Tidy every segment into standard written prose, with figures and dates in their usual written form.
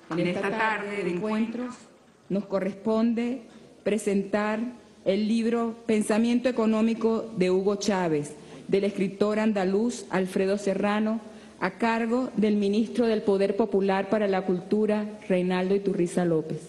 En esta tarde de encuentros nos corresponde presentar el libro Pensamiento Económico de Hugo Chávez, del escritor andaluz Alfredo Serrano, a cargo del ministro del Poder Popular para la Cultura, Reinaldo Iturriza López.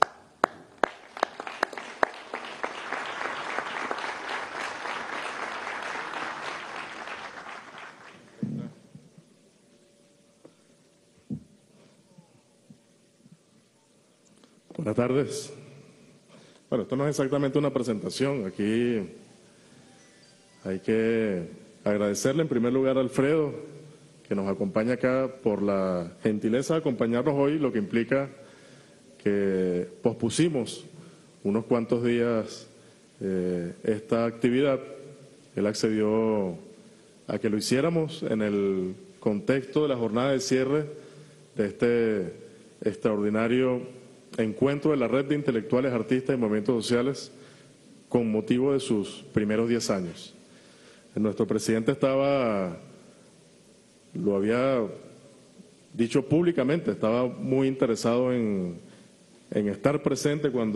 Buenas tardes. Bueno, esto no es exactamente una presentación. Aquí hay que agradecerle en primer lugar a Alfredo, que nos acompaña acá, por la gentileza de acompañarnos hoy, lo que implica que pospusimos unos cuantos días esta actividad. Él accedió a que lo hiciéramos en el contexto de la jornada de cierre de este extraordinario encuentro de la Red de Intelectuales, Artistas y Movimientos Sociales con motivo de sus primeros 10 años. Nuestro presidente lo había dicho públicamente, estaba muy interesado en estar presente cuando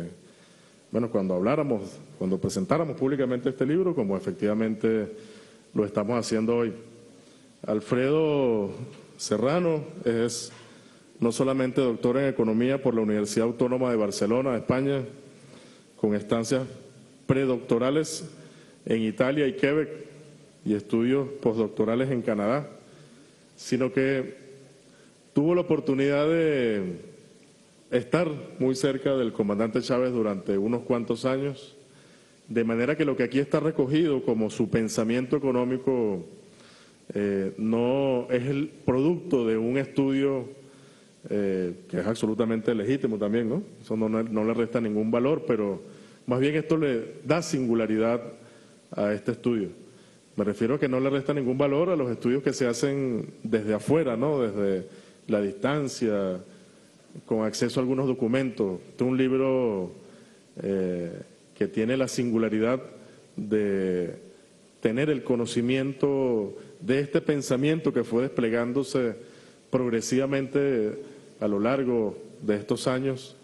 presentáramos públicamente este libro, como efectivamente lo estamos haciendo hoy. Alfredo Serrano es no solamente doctor en Economía por la Universidad Autónoma de Barcelona, España, con estancias predoctorales en Italia y Quebec y estudios postdoctorales en Canadá, sino que tuvo la oportunidad de estar muy cerca del comandante Chávez durante unos cuantos años, de manera que lo que aquí está recogido como su pensamiento económico no es el producto de un estudio que es absolutamente legítimo también, ¿no? Eso no le resta ningún valor, pero más bien esto le da singularidad a este estudio. Me refiero a que no le resta ningún valor a los estudios que se hacen desde afuera, ¿no? Desde la distancia, con acceso a algunos documentos. Este es un libro que tiene la singularidad de tener el conocimiento de este pensamiento que fue desplegándose progresivamente a lo largo de estos años.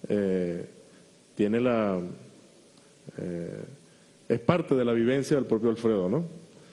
Es parte de la vivencia del propio Alfredo, ¿no?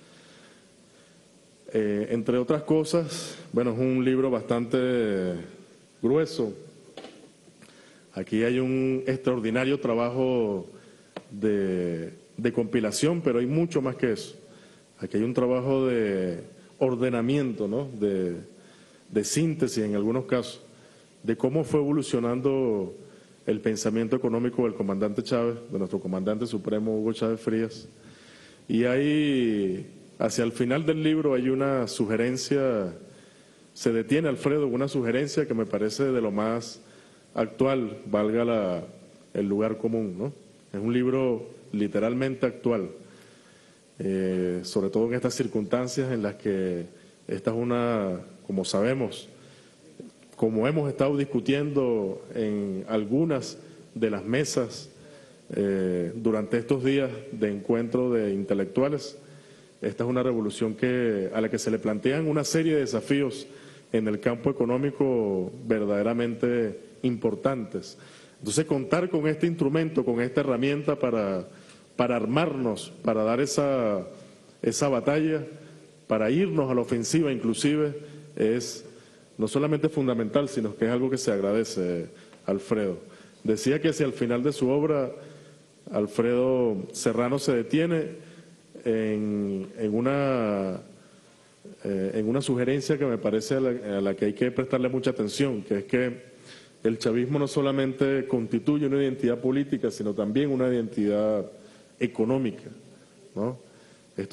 Entre otras cosas, bueno, es un libro bastante grueso. Aquí hay un extraordinario trabajo de compilación, pero hay mucho más que eso. Aquí hay un trabajo de ordenamiento, ¿no? De síntesis en algunos casos, de cómo fue evolucionando el pensamiento económico del comandante Chávez, de nuestro comandante supremo Hugo Chávez Frías. Y ahí, hacia el final del libro, hay una sugerencia, se detiene Alfredo, una sugerencia que me parece de lo más actual, valga el lugar común, ¿no? Es un libro literalmente actual, sobre todo en estas circunstancias en las que esta es como sabemos, como hemos estado discutiendo en algunas de las mesas durante estos días de encuentro de intelectuales, esta es una revolución a la que se le plantean una serie de desafíos en el campo económico verdaderamente importantes. Entonces, contar con este instrumento, con esta herramienta para armarnos, para dar esa batalla, para irnos a la ofensiva inclusive, es no solamente fundamental, sino que es algo que se agradece, Alfredo. Decía que hacia el final de su obra, Alfredo Serrano se detiene en una sugerencia que me parece a la que hay que prestarle mucha atención, que es que el chavismo no solamente constituye una identidad política, sino también una identidad económica, ¿no? Esto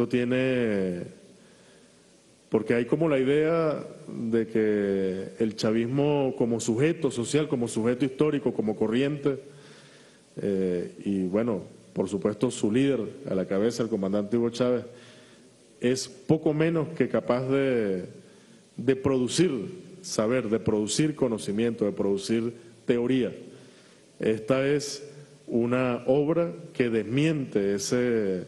porque hay como la idea de que el chavismo como sujeto social, como sujeto histórico, como corriente, y bueno, por supuesto su líder a la cabeza, el comandante Hugo Chávez, es poco menos que capaz de producir saber, de producir conocimiento, de producir teoría. Esta es una obra que desmiente ese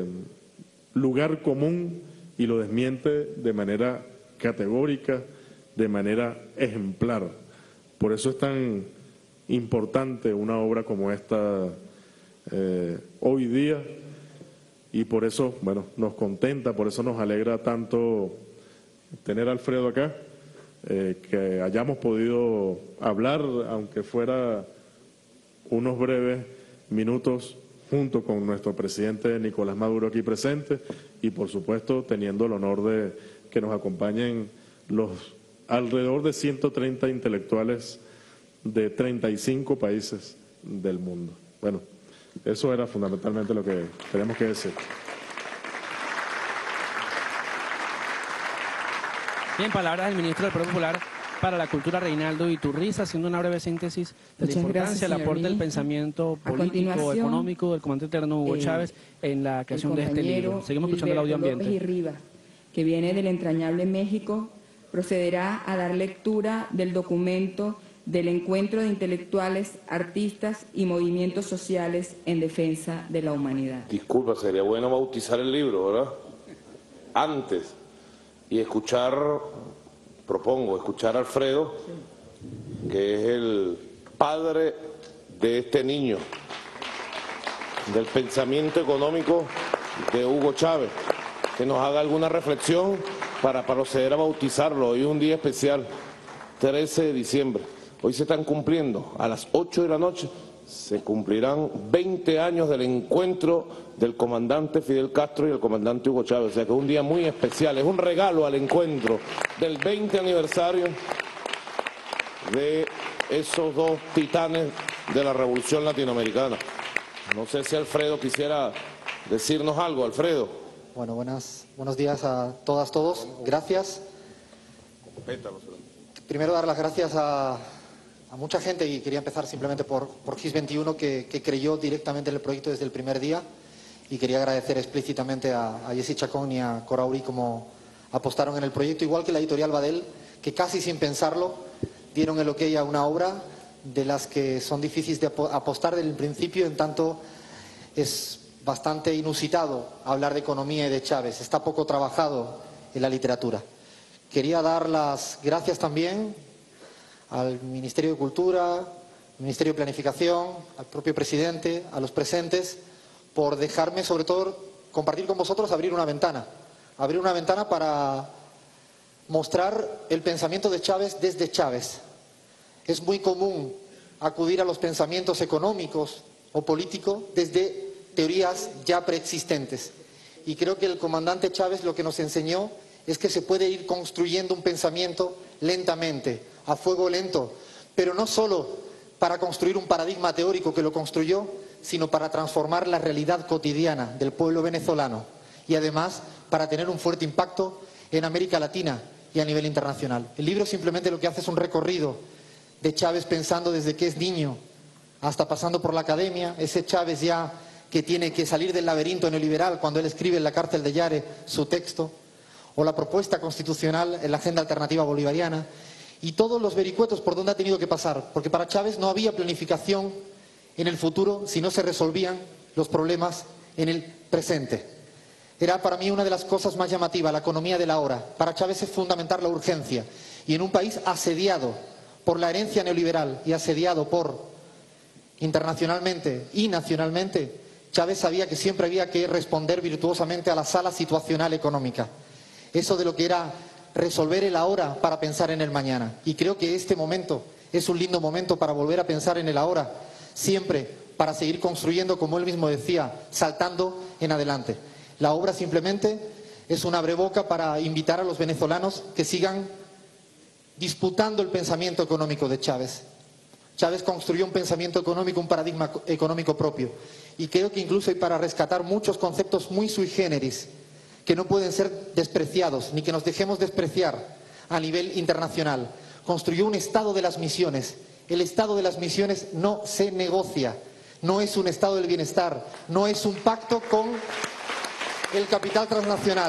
lugar común y lo desmiente de manera categórica, de manera ejemplar. Por eso es tan importante una obra como esta hoy día, y por eso, bueno, nos contenta, por eso nos alegra tanto tener a Alfredo acá, que hayamos podido hablar, aunque fuera unos breves minutos, junto con nuestro presidente Nicolás Maduro aquí presente, y por supuesto teniendo el honor de que nos acompañen los alrededor de 130 intelectuales de 35 países del mundo. Bueno, eso era fundamentalmente lo que tenemos que decir. Bien, palabras del ministro del Poder Popular para la Cultura, Reinaldo Iturriza, haciendo una breve síntesis de la importancia, el aporte del pensamiento político, económico del comandante eterno Hugo Chávez en la creación de este libro. Seguimos escuchando el audio ambiente. López y Rivas, que viene del entrañable México, procederá a dar lectura del documento del encuentro de intelectuales, artistas y movimientos sociales en defensa de la humanidad. Disculpa, sería bueno bautizar el libro, ¿verdad? Antes, y propongo escuchar a Alfredo, que es el padre de este niño, del pensamiento económico de Hugo Chávez, que nos haga alguna reflexión para proceder a bautizarlo. Hoy es un día especial, 13 de diciembre. Hoy se están cumpliendo, a las 8 de la noche, se cumplirán 20 años del encuentro del comandante Fidel Castro y el comandante Hugo Chávez. O sea que es un día muy especial, es un regalo al encuentro del 20 aniversario de esos dos titanes de la Revolución Latinoamericana. No sé si Alfredo quisiera decirnos algo. Alfredo. Bueno, buenos días a todas, todos. Gracias. Primero dar las gracias a mucha gente, y quería empezar simplemente por GIS 21, que creyó directamente en el proyecto desde el primer día, y quería agradecer explícitamente a Jessy Chacón y a Cora Uri como apostaron en el proyecto, igual que la editorial Badel, que casi sin pensarlo dieron el ok a una obra de las que son difíciles de apostar desde el principio, en tanto es bastante inusitado hablar de economía y de Chávez, está poco trabajado en la literatura. Quería dar las gracias también al Ministerio de Cultura, al Ministerio de Planificación, al propio presidente, a los presentes, por dejarme, sobre todo, compartir con vosotros, abrir una ventana para mostrar el pensamiento de Chávez desde Chávez. Es muy común acudir a los pensamientos económicos o políticos desde teorías ya preexistentes. Y creo que el comandante Chávez lo que nos enseñó es que se puede ir construyendo un pensamiento lentamente, a fuego lento, pero no solo para construir un paradigma teórico que lo construyó, sino para transformar la realidad cotidiana del pueblo venezolano, y además para tener un fuerte impacto en América Latina y a nivel internacional. El libro simplemente lo que hace es un recorrido de Chávez pensando desde que es niño hasta pasando por la academia, ese Chávez ya que tiene que salir del laberinto neoliberal cuando él escribe en la cárcel de Yare su texto, o la propuesta constitucional en la agenda alternativa bolivariana, y todos los vericuetos por donde ha tenido que pasar, porque para Chávez no había planificación en el futuro si no se resolvían los problemas en el presente. Era para mí una de las cosas más llamativas, la economía de la hora. Para Chávez es fundamental la urgencia, y en un país asediado por la herencia neoliberal y asediado por internacionalmente y nacionalmente, Chávez sabía que siempre había que responder virtuosamente a la sala situacional económica. Eso de lo que era resolver el ahora para pensar en el mañana. Y creo que este momento es un lindo momento para volver a pensar en el ahora, siempre para seguir construyendo, como él mismo decía, saltando en adelante. La obra simplemente es un abreboca para invitar a los venezolanos que sigan disputando el pensamiento económico de Chávez. Chávez construyó un pensamiento económico, un paradigma económico propio. Y creo que incluso hay para rescatar muchos conceptos muy sui generis, que no pueden ser despreciados, ni que nos dejemos despreciar a nivel internacional. Construyó un estado de las misiones. El estado de las misiones no se negocia, no es un estado del bienestar, no es un pacto con el capital transnacional.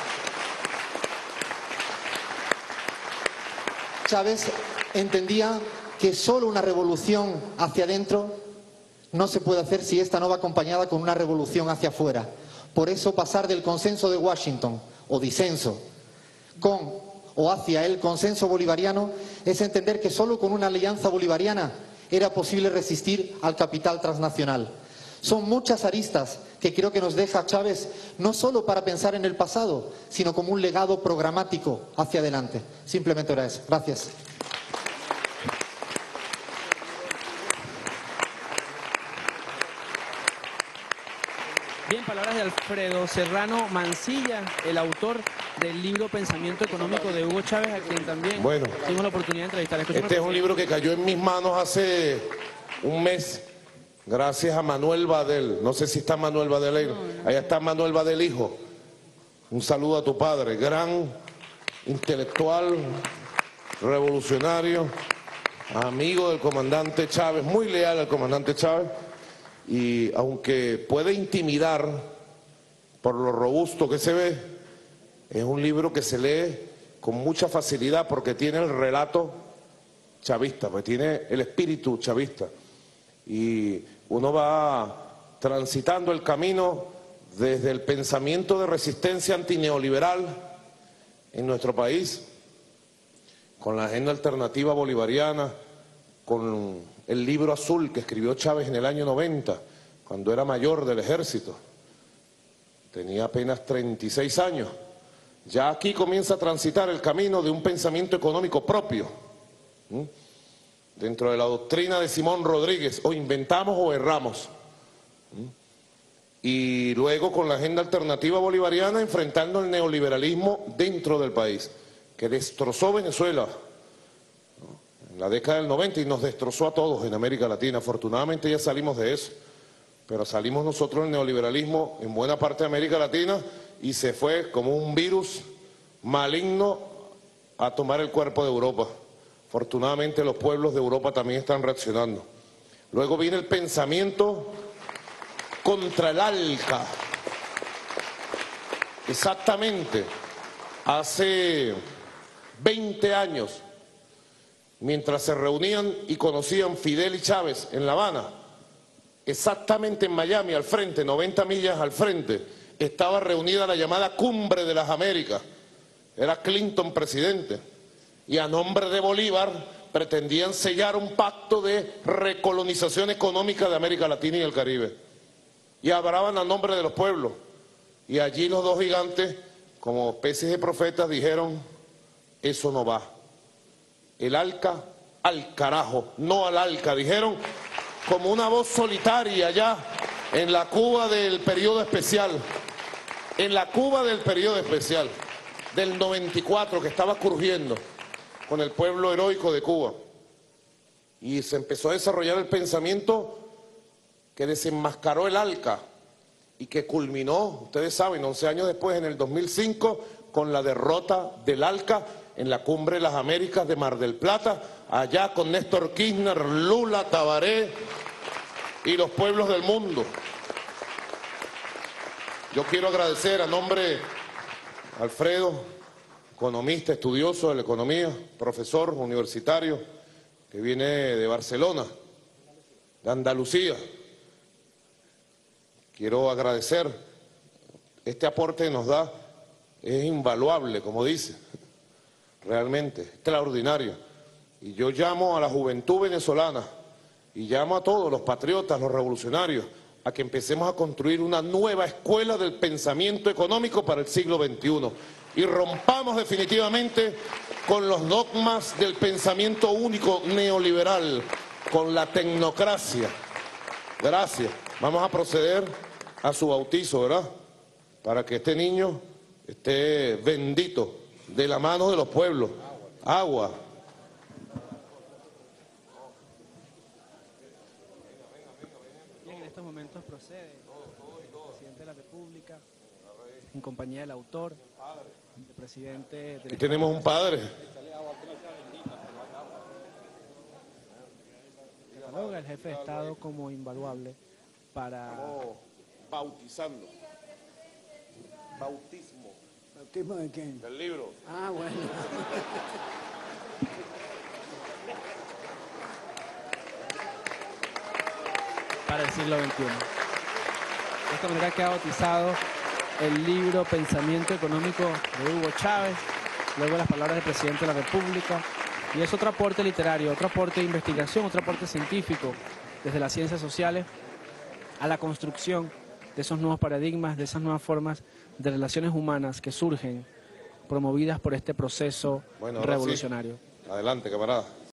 Chávez entendía que solo una revolución hacia adentro no se puede hacer si esta no va acompañada con una revolución hacia afuera. Por eso pasar del consenso de Washington, o disenso, con o hacia el consenso bolivariano es entender que solo con una alianza bolivariana era posible resistir al capital transnacional. Son muchas aristas que creo que nos deja Chávez, no solo para pensar en el pasado, sino como un legado programático hacia adelante. Simplemente era eso. Gracias. Bien, palabras de Alfredo Serrano Mancilla, el autor del libro Pensamiento Económico de Hugo Chávez, a quien también tuvimos la oportunidad de entrevistar. Este es un libro que cayó en mis manos hace un mes, gracias a Manuel Badel. No sé si está Manuel Badel ahí. Allá está Manuel Badel, hijo. Un saludo a tu padre, gran intelectual, revolucionario, amigo del comandante Chávez, muy leal al comandante Chávez. Y aunque puede intimidar por lo robusto que se ve, es un libro que se lee con mucha facilidad porque tiene el relato chavista, pues tiene el espíritu chavista. Y uno va transitando el camino desde el pensamiento de resistencia antineoliberal en nuestro país, con la agenda alternativa bolivariana, con el libro azul que escribió Chávez en el año 90, cuando era mayor del ejército. Tenía apenas 36 años. Ya aquí comienza a transitar el camino de un pensamiento económico propio. Dentro de la doctrina de Simón Rodríguez, o inventamos o erramos. Y luego con la agenda alternativa bolivariana enfrentando el neoliberalismo dentro del país, que destrozó Venezuela en la década del 90 y nos destrozó a todos en América Latina. Afortunadamente ya salimos de eso, pero salimos nosotros del neoliberalismo en buena parte de América Latina y se fue como un virus maligno a tomar el cuerpo de Europa. Afortunadamente los pueblos de Europa también están reaccionando. Luego viene el pensamiento contra el ALCA. Exactamente, hace 20 años, mientras se reunían y conocían Fidel y Chávez en La Habana, exactamente en Miami, al frente, 90 millas al frente, estaba reunida la llamada Cumbre de las Américas. Era Clinton presidente. Y a nombre de Bolívar pretendían sellar un pacto de recolonización económica de América Latina y el Caribe. Y hablaban a nombre de los pueblos. Y allí los dos gigantes, como especies de profetas, dijeron, eso no va. El ALCA al carajo, no al ALCA, dijeron como una voz solitaria allá en la Cuba del periodo especial, en la Cuba del periodo especial, del 94, que estaba crujiendo con el pueblo heroico de Cuba. Y se empezó a desarrollar el pensamiento que desenmascaró el ALCA y que culminó, ustedes saben, 11 años después, en el 2005, con la derrota del ALCA en la Cumbre de las Américas de Mar del Plata, allá con Néstor Kirchner, Lula, Tabaré y los pueblos del mundo. Yo quiero agradecer a nombre de Alfredo, economista, estudioso de la economía, profesor universitario, que viene de Barcelona, de Andalucía. Quiero agradecer, este aporte que nos da es invaluable, como dice. Realmente, extraordinario. Y yo llamo a la juventud venezolana y llamo a todos los patriotas, los revolucionarios, a que empecemos a construir una nueva escuela del pensamiento económico para el siglo XXI y rompamos definitivamente con los dogmas del pensamiento único neoliberal, con la tecnocracia. Gracias. Vamos a proceder a su bautizo, ¿verdad? Para que este niño esté bendito de la mano de los pueblos. Agua. Bien, en estos momentos procede el presidente de la República, en compañía del autor, el presidente del... Aquí tenemos un padre. Cataloga el jefe de Estado como invaluable para... Estamos bautizando. Bautismo. ¿Bautismo de quién? Del libro. Ah, bueno. Para el siglo XXI. De esta manera queda bautizado el libro Pensamiento Económico de Hugo Chávez, luego las palabras del presidente de la República, y es otro aporte literario, otro aporte de investigación, otro aporte científico desde las ciencias sociales a la construcción de esos nuevos paradigmas, de esas nuevas formas de relaciones humanas que surgen promovidas por este proceso revolucionario. Sí. Adelante, camarada.